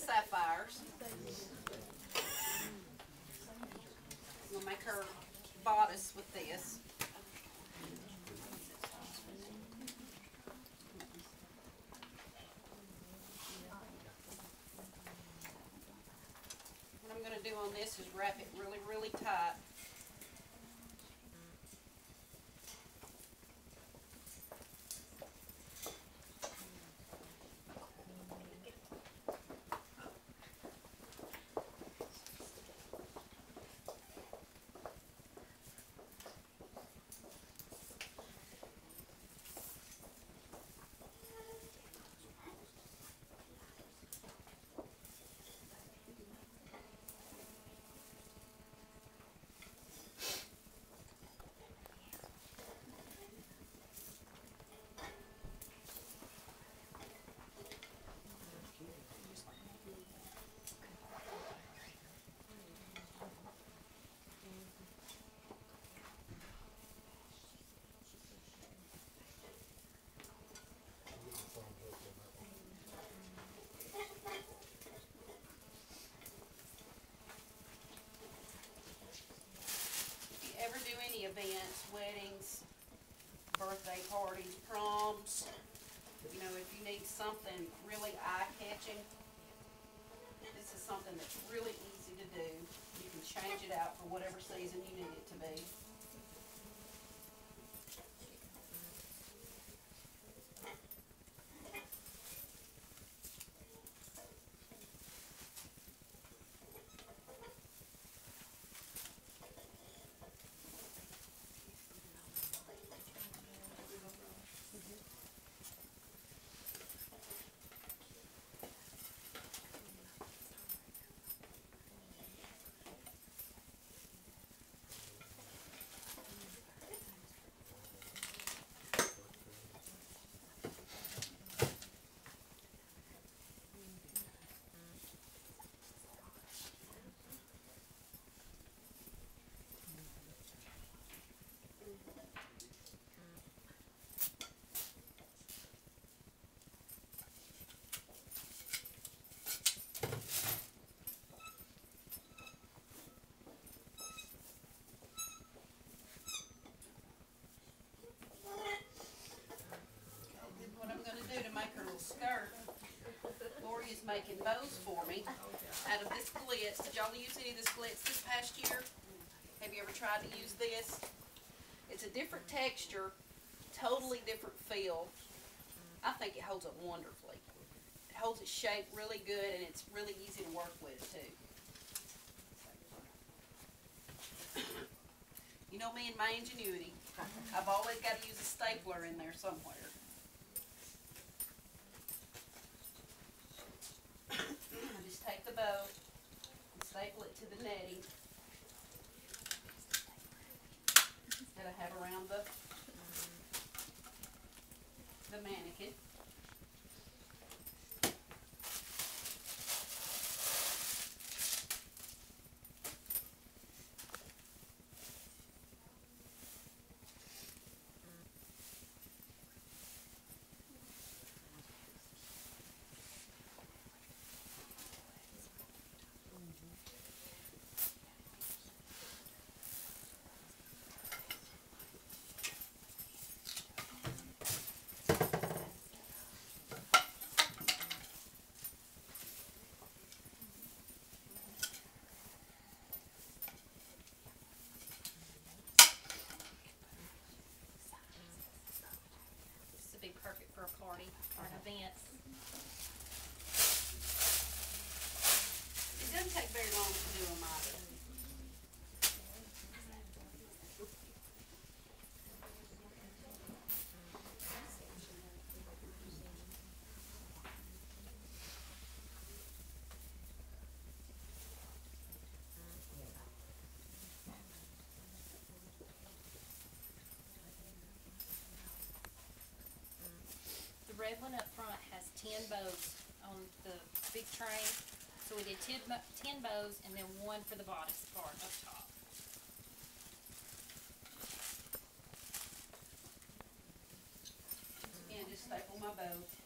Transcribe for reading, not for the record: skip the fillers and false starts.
sapphires. We'll make her bodice with this. What I'm going to do on this is wrap it really, really tight. Events, weddings, birthday parties, proms, you know, if you need something really eye-catching, this is something that's really easy to do. You can change it out for whatever season you need it to be. Skirt. Lori is making bows for me out of this glitz. Did y'all use any of this glitz this past year? Have you ever tried to use this? It's a different texture, totally different feel. I think it holds up wonderfully. It holds its shape really good, and it's really easy to work with too. You know me and my ingenuity. I've always got to use a stapler in there somewhere. Take the bow and staple it to the netting that I have around the mannequin. Perfect for a party or an event. It doesn't take very long to do them either. The red one up front has 10 bows on the big train. So we did 10 bows and then one for the bodice part up top. Again, just staple my bow.